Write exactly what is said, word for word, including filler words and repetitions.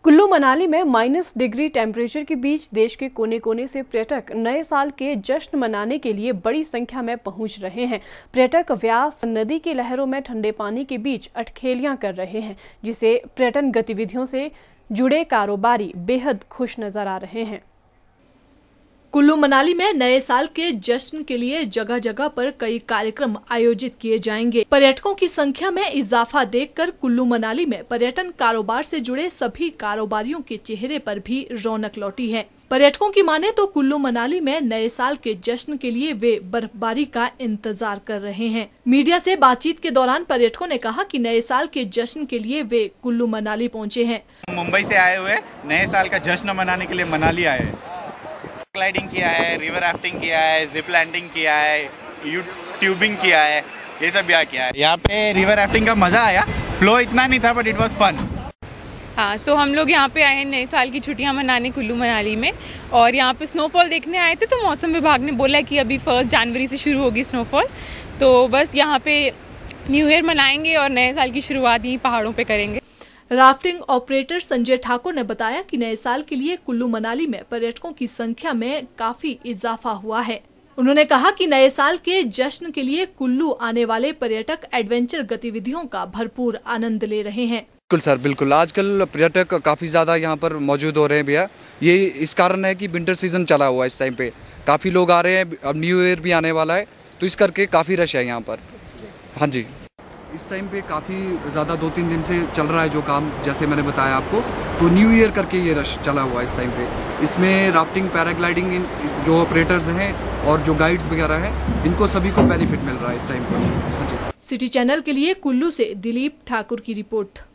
कुल्लू मनाली में minus degree temperature के बीच देश के कोने कोने से पर्यटक नए साल के जश्न मनाने के लिए बड़ी संख्या में पहुंच रहे हैं। पर्यटक व्यास नदी की लहरों में ठंडे पानी के बीच अटखेलियां कर रहे हैं, जिसे पर्यटन गतिविधियों से जुड़े कारोबारी बेहद खुश नजर आ रहे हैं। कुल्लू मनाली में नए साल के जश्न के लिए जगह जगह पर कई कार्यक्रम आयोजित किए जाएंगे। पर्यटकों की संख्या में इजाफा देखकर कुल्लू मनाली में पर्यटन कारोबार से जुड़े सभी कारोबारियों के चेहरे पर भी रौनक लौटी है। पर्यटकों की माने तो कुल्लू मनाली में नए साल के जश्न के लिए वे बर्फबारी का इंतजार कर रहे हैं। मीडिया से बातचीत के दौरान पर्यटकों ने कहा कि नए साल के जश्न के लिए वे कुल्लू मनाली पहुँचे हैं। मुंबई से आए हुए नए साल का जश्न मनाने के लिए मनाली आए हैं। ग्लाइडिंग किया है, रिवर राफ्टिंग किया है, जिप लैंडिंग किया है, ट्यूबिंग किया है, ये सब यहाँ किया है। यहाँ पे रिवर राफ्टिंग का मजा आया, फ्लो इतना नहीं था बट इट वाज फन। हाँ, तो हम लोग यहाँ पे आए हैं नए साल की छुट्टियाँ मनाने कुल्लू मनाली में, और यहाँ पे स्नोफॉल देखने आए थे। तो मौसम विभाग ने बोला कि अभी फर्स्ट जनवरी से शुरू होगी स्नोफॉल, तो बस यहाँ पे न्यू ईयर मनाएंगे और नए साल की शुरुआत यहीं पहाड़ों पे करेंगे। राफ्टिंग ऑपरेटर संजय ठाकुर ने बताया कि नए साल के लिए कुल्लू मनाली में पर्यटकों की संख्या में काफी इजाफा हुआ है। उन्होंने कहा कि नए साल के जश्न के लिए कुल्लू आने वाले पर्यटक एडवेंचर गतिविधियों का भरपूर आनंद ले रहे हैं। बिल्कुल सर, बिल्कुल। आजकल पर्यटक काफ़ी ज़्यादा यहाँ पर मौजूद हो रहे हैं भैया। ये इस कारण है कि विंटर सीजन चला हुआ है, इस टाइम पे काफ़ी लोग आ रहे हैं। अब न्यू ईयर भी आने वाला है, तो इस करके काफ़ी रश है यहाँ पर। हाँ जी, इस टाइम पे काफ़ी ज़्यादा दो तीन दिन से चल रहा है जो काम, जैसे मैंने बताया आपको। तो न्यू ईयर करके ये रश चला हुआ है इस टाइम पे। इसमें राफ्टिंग, पैराग्लाइडिंग जो ऑपरेटर्स हैं और जो गाइड्स वगैरह हैं, इनको सभी को बेनिफिट मिल रहा है इस टाइम पर। हाँ जी। सिटी चैनल के लिए कुल्लू से दिलीप ठाकुर की रिपोर्ट।